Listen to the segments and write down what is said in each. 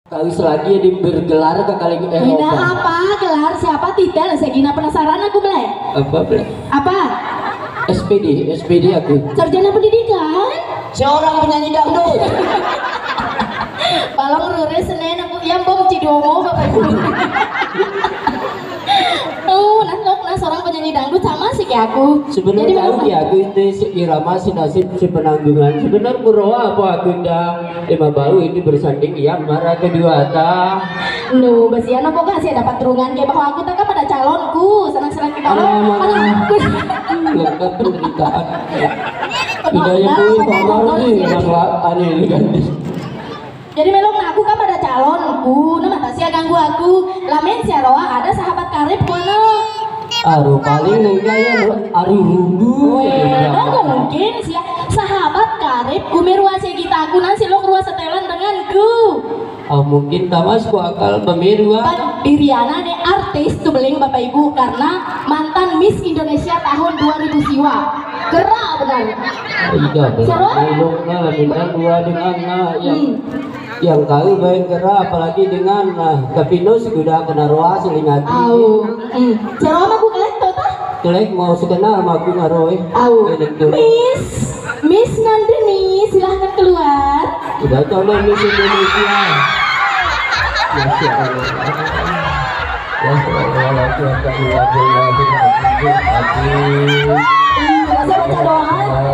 Kawis lagi di bergelar ke kali Beda apa? Gelar siapa? Tidak, Segina penasaran aku Blek. Apa Blek? Apa? SPD aku. Sarjana pendidikan? Seorang penyanyi dangdut. Balong rure Senin aku yang bom Cidomo Bapak Ibu. Nah seorang penyanyi dangdut sama sih kayak aku. Sebenarnya tahu ya aku itu si irama si nasib si penanggungan. Sebenarnya kuroa apa aku dah lima bau ini bersanding yang marah kedua ta. Lu besian apa gak sih dapat turungan kayak bahwa aku tak pada calonku senang-senang kita lengkap penderitaan. Hidayah tuh kamar nih yang aneh ganti. Jadi melong aku kan pada calonku, nama tak sia ganggu aku. Lamen sia roa ada sahabat karib kono. Aduh paling enggak ya ari rundu. Nggak mungkin sia sahabat karib kumirua sia kita aku nanti lo kerua setelan denganku. Oh mungkin tamas ku akal pemirwa. Biriana nih artis tuh beling Bapak Ibu karena mantan Miss Indonesia tahun 2000 siwa. Gerak benar. Iya benar. Benar dua dengan yang kau baik gerak apalagi dengan tapi no sudah kena roa selingati. Cara aku kelek tuh tah? Kelek mau sekenal sama aku ngaroy. Miss Nandini silahkan keluar. Udah calon Miss Indonesia. Masya Allah. Ya Allah Saya baca doa.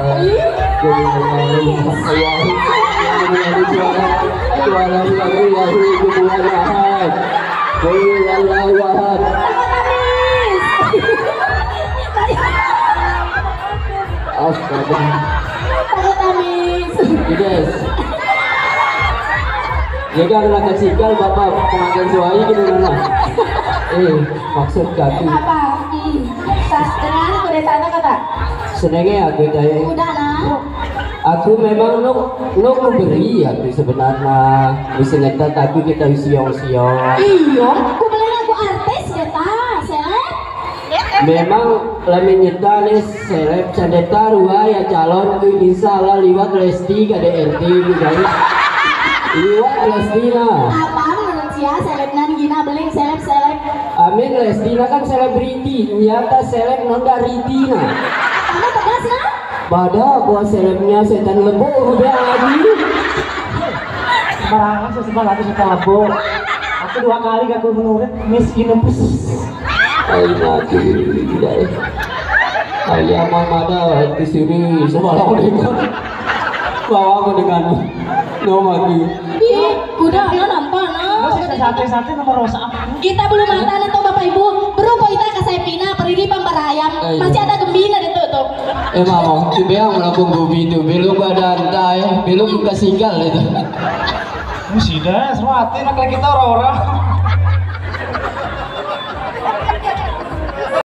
Jika kena kesikal bapak pengantin suai gimana? Maksud kaki. Apa? Dengan kuretana kata. Senengnya aku daya. Udah nah. Aku memang lo beri aku sebenarnya bisa ngetat tapi kita siong-siong. Iya, aku bilang aku artis ya ta, seleb. Memang lamin nyeta nih seleb candeta rua ya calon tuh insya Allah liwat Lesti KDRT guys. Liwat Lesti lah. Apa menurut sia seleb nan gina beling seleb. Amin Lesti lah kan selebriti, nyata seleb nonda riti nah. Kamu tegas nah? Pada gua selebnya setan lebo udah lagi. Sembarangan sesebar lagi setan lebo. Aku 2 kali aku menurut Miss Universe. Ayo mati tidak. Ayah mama dah di sini semalam dengan bawa aku dengan nomagi. Ih, udah ya nonton no. Masih sate nomor rosa. Kita belum makan atau Bapak Ibu. Berupa kita ke Sepina perigi pembarayam. Masih ada gembira di tuh. Emang tu beang melakukan gobi tu belum ada antai, belum buka singgah itu. Sudah, semua hati nak kita orang-orang.